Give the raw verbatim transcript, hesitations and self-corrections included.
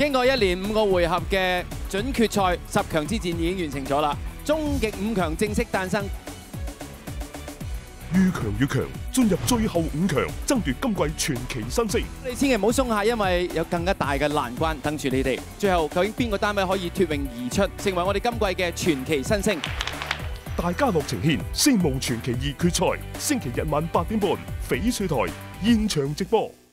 經過一連五個回合嘅準決賽，十強之戰已經完成咗啦，終極五強正式誕生。 越強越強，進入最後五強，爭奪今季傳奇新星。 你千祈唔好鬆懈，因為有更加大嘅難關等住你哋。最後究竟邊個單位可以脫穎而出，成為我哋今季嘅傳奇新星？ 大家樂呈獻《星夢傳奇二》決賽，星期日晚八點半，翡翠台現場直播。